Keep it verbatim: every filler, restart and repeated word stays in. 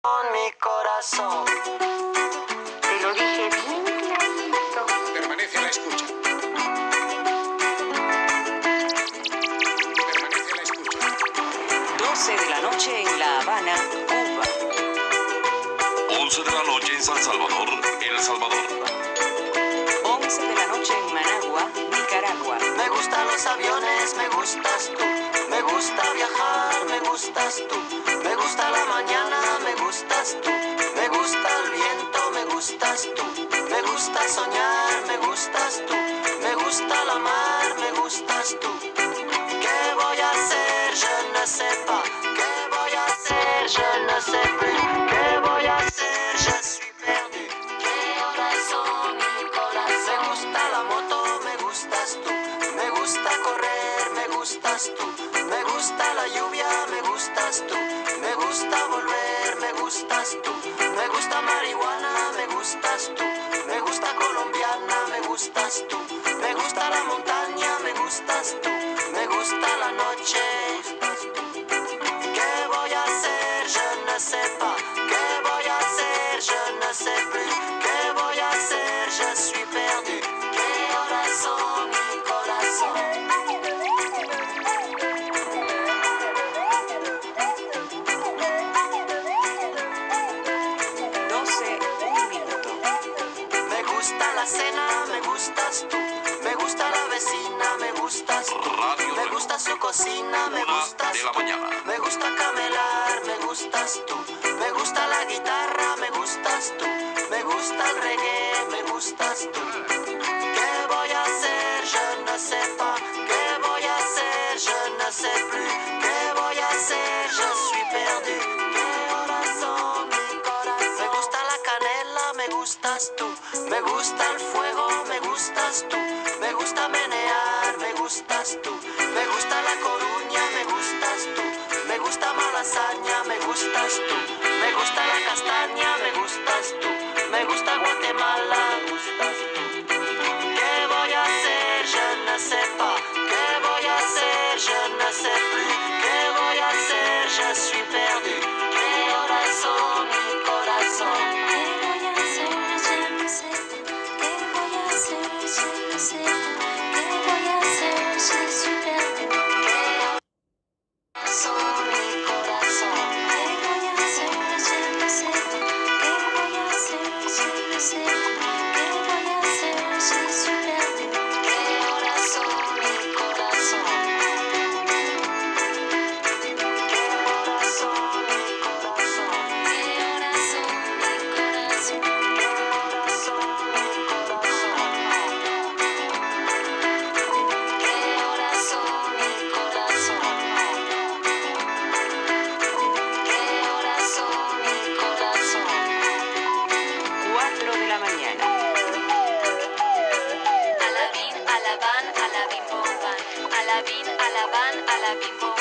Con mi corazón. Te lo dije bien clarito. Permanece a la escucha. Permanece a la escucha. doce de la noche en La Habana, Cuba. once de la noche en San Salvador, El Salvador. once de la noche en Managua, Nicaragua. Me gustan los aviones, me gustas tú. Me gusta viajar, me gustas tú. Me gusta la mañana, me gustas tú. Me gusta el viento, me gustas tú. Me gusta soñar, me gustas tú. Me gusta la mar, me gustas tú. ¿Qué voy a hacer? Je ne sais pas. ¿Qué voy a hacer? Je ne sais plus. ¿Qué voy a hacer? Je suis perdu. ¿Qué horas son, mi corazón? Me gusta la moto, me gustas tú. Me gusta correr, me gustas tú. Me gusta la lluvia, me gustas tú. Me gusta volver, me gustas tú. Me gusta marihuana, me gustas tú. Me gusta colombiana, me gustas tú. Me gusta la montaña, me gustas tú. Me gusta la noche, me gustas tú. ¿Qué voy a hacer? Je ne sais pas. ¿Qué voy a hacer? Je ne sais plus. ¿Qué voy a hacer? Je suis perdu. ¿Qué horas son, mi corazón? doce, un minuto. Me gusta la cena, me gustas tú. Me gusta la vecina, me gustas tú. Radio Me gusta su cocina, me Una gustas de la tú. mañana. Me gusta camelar, me gustas tú. Me gusta la guitarra, me gustas tú. Me gusta el reggae, me gustas tú. ¿Qué voy a hacer? Je ne sais pas. ¿Qué voy a hacer? Je ne sais plus. ¿Qué voy a hacer? Je suis perdu. ¿Qué horas son, mi corazón? Me gusta la canela, me gustas tú. Me gusta el fuego, me gustas tú. Me gusta menear, me gustas tú. Me gusta La Coruña, me gustas tú. Me gusta Malasaña, me gustas tú. Me gusta la castaña, me gustas tú. Me gusta Guatemala, me gustas tú. ¿Qué voy a hacer? Je ne sais pas. ¿Qué voy a hacer? Je ne sais plus. ¿Qué voy a hacer? Je suis perdu. ¿Qué horas son, mi corazón? ¿Qué voy a hacer? Je ne sais pas. ¿Qué voy a hacer? Je ne sais pas. ¿Qué voy a hacer? Je suis perdu. ¿Qué horas son, mi corazón? ¿Qué voy a hacer? Je ne sais pas. ¿Qué voy a hacer? Je ne sais pas. ¿Qué voy a hacer? Je suis perdu. ¿Qué horas son, mi corazón? ¿Qué horas son, mi corazón? ¿Qué horas son, mi corazón? ¿Qué horas son, mi corazón? ¿Qué horas son, mi corazón? ¿Qué horas son, mi corazón? cuatro de la mañana. Alabín, alabán, alabim, bomban. Alabín, alabán, alabim, bomban.